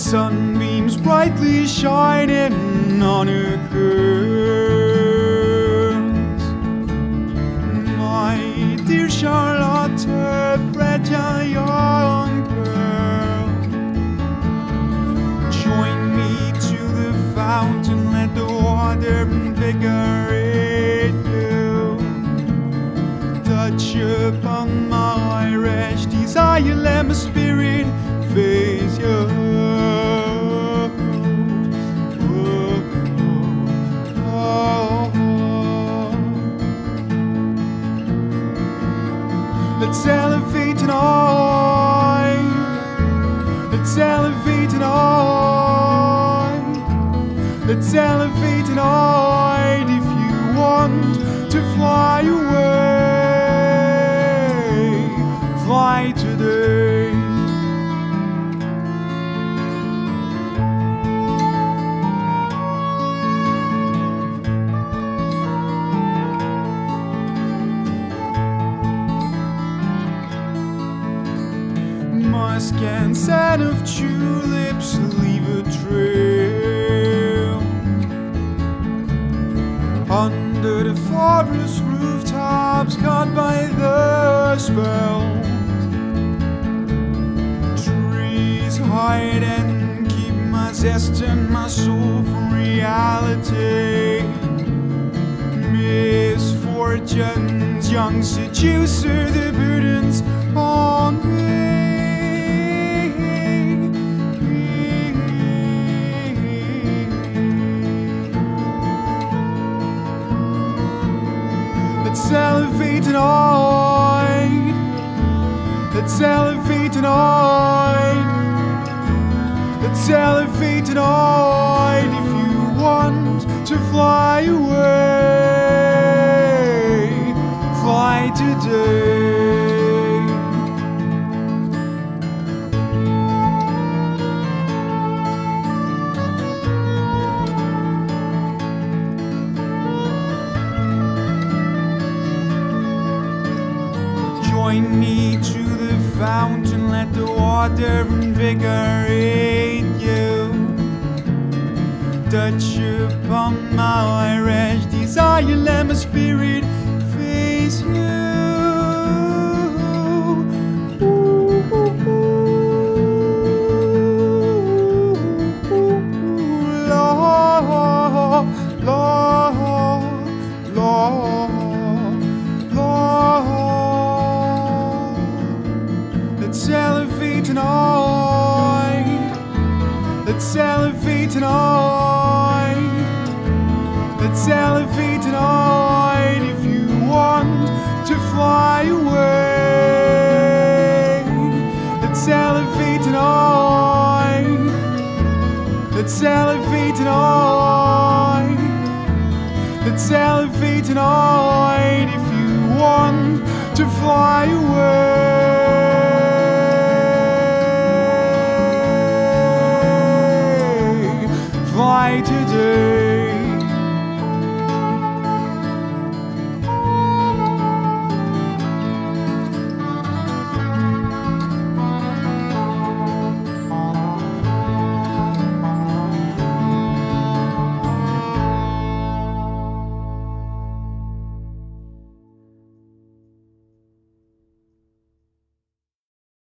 sunbeams brightly shining on her curls. My dear Charlotte, fragile young girl, join me to the fountain, let the water invigorate you. Touch upon my rash desire, let my spirit face you. Let's elevate tonight. Let's elevate tonight. Let's elevate tonight. If you want to fly away, fly today. Musk and scent of tulips leave a trail under the forest rooftops, caught by the spell. Trees hide and keep my zest and my soul from reality. Misfortune's young seducer, the burdens on me. Let's elevate tonight. Let's elevate tonight. Let's elevate tonight. If you want to fly away, fly today. Join me to the fountain, let the water invigorate you. Touch upon my rash desire, let my spirit face you. Lord, Lord, Lord, Lord. Let's elevate tonight. Let's elevate tonight. Let's elevate tonight. If you want to fly away, let's elevate tonight. Let's elevate tonight. Let's elevate tonight. If you want to fly away,